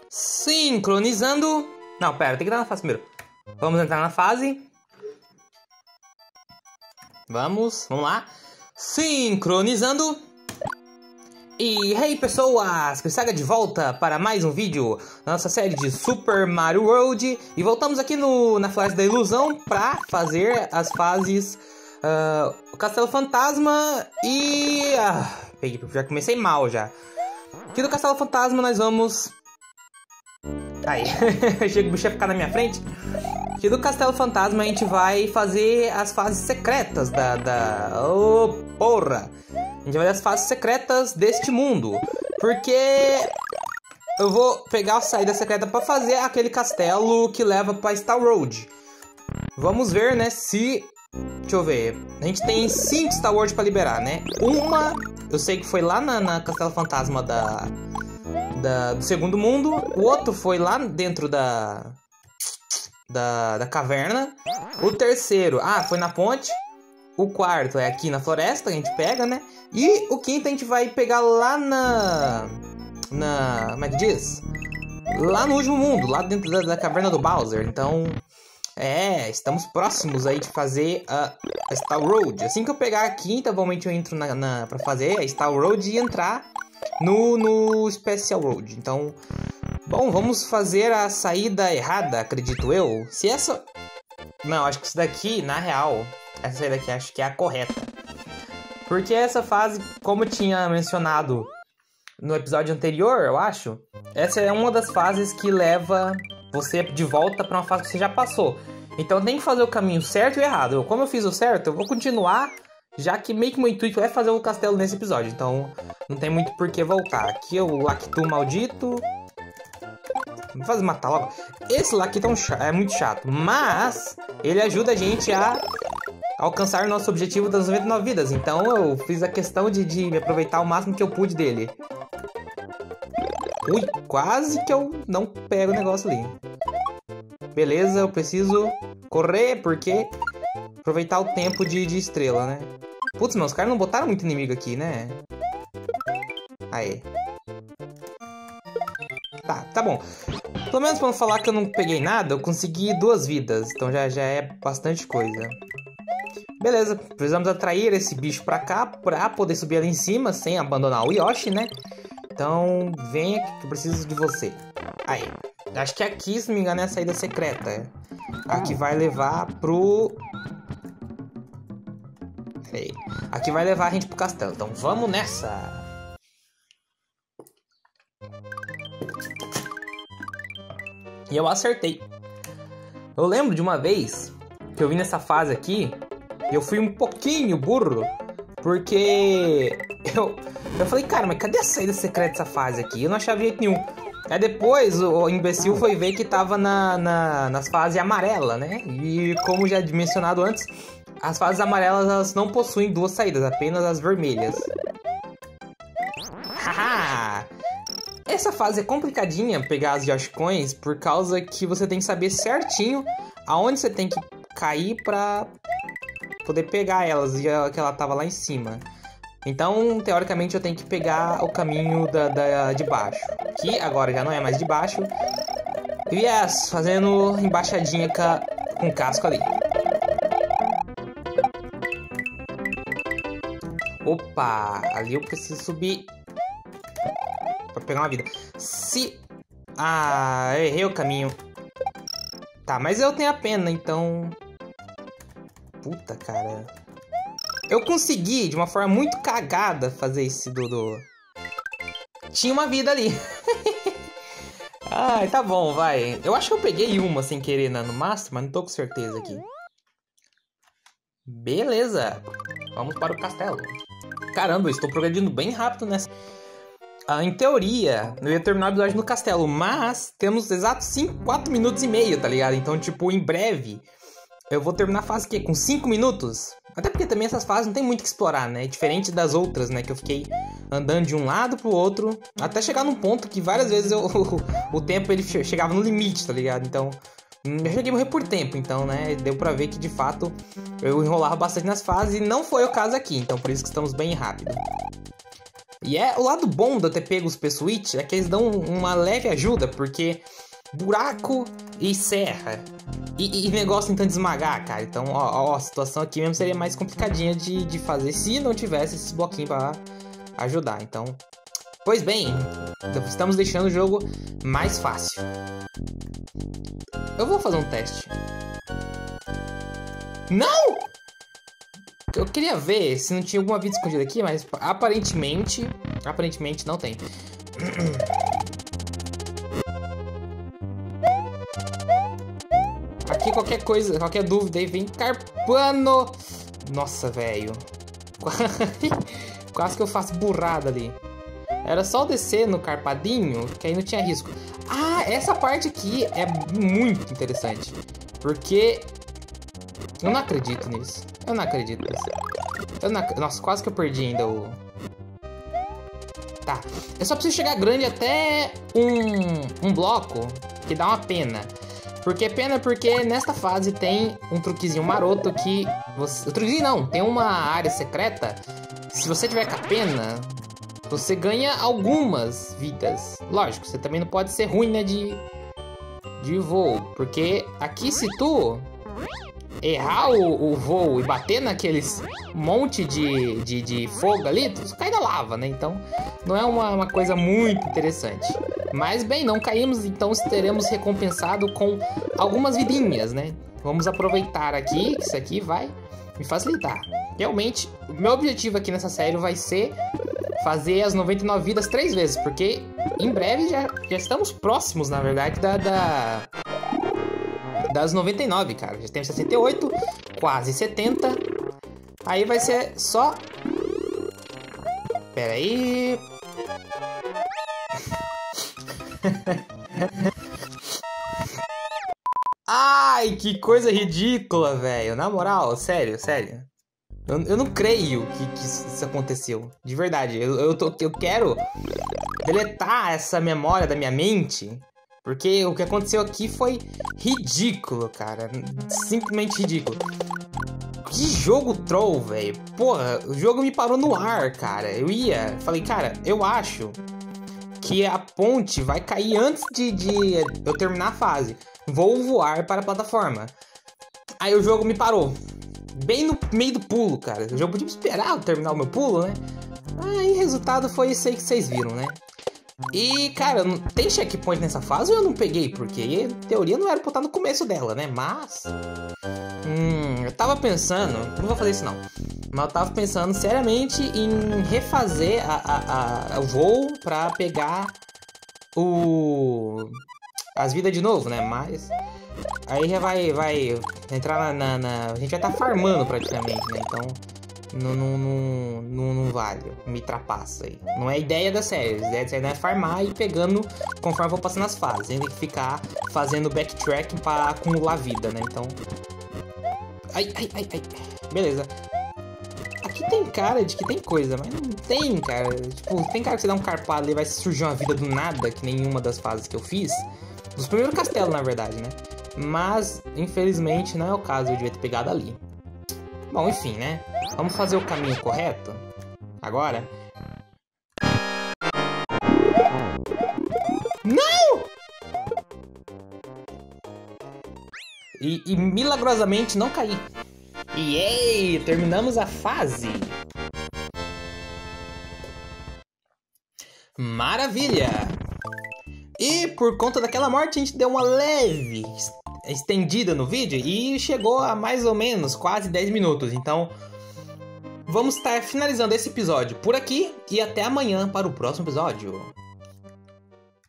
Sincronizando. Não, pera, tem que dar na fase primeiro. Vamos entrar na fase. Vamos lá. Sincronizando. E hey pessoas, Crissaga de volta para mais um vídeo da nossa série de Super Mario World. E voltamos aqui na fase da ilusão para fazer as fases o Castelo Fantasma e... já comecei mal já. Aqui do Castelo Fantasma nós vamos... Aí, chega o bicho a ficar na minha frente. Aqui do Castelo Fantasma a gente vai fazer as fases secretas Oh, porra! A gente vai fazer as fases secretas deste mundo. Porque eu vou pegar a saída secreta para fazer aquele castelo que leva para Star Road. Vamos ver, né, se... Deixa eu ver. A gente tem 5 Star Road para liberar, né? Uma, eu sei que foi lá na Castelo Fantasma do segundo mundo. O outro foi lá dentro da caverna. O terceiro, foi na ponte. O quarto é aqui na floresta, a gente pega, né? E o quinto a gente vai pegar lá como é que diz? Lá no último mundo, lá dentro da caverna do Bowser. Então, estamos próximos aí de fazer a Star Road. Assim que eu pegar a quinta, provavelmente eu entro pra fazer a Star Road e entrar no Special Road. Então, bom, vamos fazer a saída errada, acredito eu. Se essa... Não, acho que isso daqui, na real, essa saída aqui acho que é a correta. Porque essa fase, como eu tinha mencionado no episódio anterior, eu acho, essa é uma das fases que leva você de volta para uma fase que você já passou. Então tem que fazer o caminho certo e errado. Como eu fiz o certo, eu vou continuar, já que meio que meu intuito é fazer o castelo nesse episódio. Então não tem muito por que voltar. Aqui é o Lactu maldito. Vamos fazer matar logo. Esse Lactu é muito chato, mas ele ajuda a gente a alcançar o nosso objetivo das 99 vidas. Então eu fiz a questão de me aproveitar o máximo que eu pude dele. Ui, quase que eu não pego o negócio ali. Beleza, eu preciso correr porque aproveitar o tempo de estrela, né? Putz, mas os caras não botaram muito inimigo aqui, né? Aí. Tá bom. Pelo menos pra não falar que eu não peguei nada, eu consegui 2 vidas. Então já é bastante coisa. Beleza, precisamos atrair esse bicho pra cá pra poder subir ali em cima sem abandonar o Yoshi, né? Então, venha que eu preciso de você. Aí, acho que aqui, se não me engano, é a saída secreta. Aqui vai levar pro... Aqui vai levar a gente pro castelo. Então, vamos nessa! E eu acertei. Eu lembro de uma vez que eu vim nessa fase aqui... Eu fui um pouquinho burro, porque eu falei, cara, mas cadê a saída secreta dessa fase aqui? Eu não achava jeito nenhum. Aí depois o imbecil foi ver que tava nas fases amarelas, né? E como já mencionado antes, as fases amarelas elas não possuem 2 saídas, apenas as vermelhas. Haha! Essa fase é complicadinha pegar as Yoshi Coins, por causa que você tem que saber certinho aonde você tem que cair pra... poder pegar elas, e que ela tava lá em cima. Então, teoricamente, eu tenho que pegar o caminho de baixo. Que agora já não é mais de baixo. Yes, fazendo embaixadinha com casco ali. Opa, ali eu preciso subir pra pegar uma vida. Errei o caminho. Tá, mas eu tenho a pena, então... Puta, cara. Eu consegui, de uma forma muito cagada, fazer esse do... Tinha uma vida ali. Ai, tá bom, vai. Eu acho que eu peguei uma sem querer no Master, mas não tô com certeza aqui. Beleza. Vamos para o castelo. Caramba, eu estou progredindo bem rápido nessa... em teoria, eu ia terminar o episódio no castelo, mas temos exatos 4 minutos e meio, tá ligado? Então, tipo, em breve... Eu vou terminar a fase aqui com 5 minutos. Até porque também essas fases não tem muito o que explorar, né? Diferente das outras, né? Que eu fiquei andando de um lado pro outro. Até chegar num ponto que várias vezes o tempo ele chegava no limite, tá ligado? Então, eu cheguei a morrer por tempo. Então, né? Deu pra ver que, de fato, eu enrolava bastante nas fases. E não foi o caso aqui. Então, por isso que estamos bem rápido. E o lado bom de eu ter pego os P-Switch é que eles dão uma leve ajuda, porque buraco e serra e negócio tentando esmagar, cara. Então, a situação aqui mesmo seria mais complicadinha de fazer se não tivesse esses bloquinhos pra ajudar. Então, pois bem, estamos deixando o jogo mais fácil. Eu vou fazer um teste. Não! Eu queria ver se não tinha alguma vida escondida aqui, mas aparentemente não tem. Aqui qualquer coisa, qualquer dúvida aí vem carpando. Nossa, velho. Quase que eu faço burrada ali. Era só descer no carpadinho, que aí não tinha risco. Ah, essa parte aqui é muito interessante. Porque eu não acredito nisso. Eu não acredito nisso. Nossa, quase que eu perdi ainda o... Tá. Eu só preciso chegar grande até um bloco que dá uma pena. Por que pena? Porque nesta fase tem um truquezinho maroto que... O truquezinho não, tem uma área secreta. Se você tiver com a pena, você ganha algumas vidas. Lógico, você também não pode ser ruim, né, de voo. Porque aqui se tu errar o voo e bater naqueles monte de fogo ali, tu cai na lava, né? Então não é uma coisa muito interessante. Mas bem, não caímos, então teremos recompensado com algumas vidinhas, né? Vamos aproveitar aqui, que isso aqui vai me facilitar. Realmente, o meu objetivo aqui nessa série vai ser fazer as 99 vidas 3 vezes, porque em breve já estamos próximos, na verdade, das 99, cara. Já temos 68, quase 70. Aí vai ser só... Pera aí... Ai, que coisa ridícula, velho. Na moral, sério. Eu não creio que isso aconteceu. De verdade. Eu quero deletar essa memória da minha mente. Porque o que aconteceu aqui foi ridículo, cara. Simplesmente ridículo. Que jogo troll, velho. Porra, o jogo me parou no ar, cara. Falei, cara, eu acho que a ponte vai cair antes de eu terminar a fase. Vou voar para a plataforma. Aí o jogo me parou. Bem no meio do pulo, cara. O jogo podia esperar eu terminar o meu pulo, né? Aí o resultado foi isso aí que vocês viram, né? E, cara, tem checkpoint nessa fase ou eu não peguei? Porque, em teoria, não era pra estar no começo dela, né? Mas... eu tava pensando... Não vou fazer isso, não. Mas eu tava pensando seriamente em refazer o voo pra pegar as vidas de novo, né? Mas... Aí já vai entrar a gente vai estar farmando praticamente, né? Então... Não vale, me ultrapassa aí. Não é a ideia da série. A ideia da série é farmar e pegando conforme eu vou passando as fases. Tem que ficar fazendo backtracking para acumular vida, né? Então... Ai. Beleza. Aqui tem cara de que tem coisa, mas não tem, cara. Tipo, tem cara que você dá um carpado e vai surgir uma vida do nada, que nenhuma das fases que eu fiz. Dos primeiros castelos, na verdade, né? Mas, infelizmente, não é o caso. Eu devia ter pegado ali. Bom, enfim, né? Vamos fazer o caminho correto agora. Não! E milagrosamente não caí. Yay! Terminamos a fase. Maravilha! E por conta daquela morte a gente deu uma leve estendida no vídeo e chegou a mais ou menos quase 10 minutos. Então vamos estar finalizando esse episódio por aqui e até amanhã para o próximo episódio.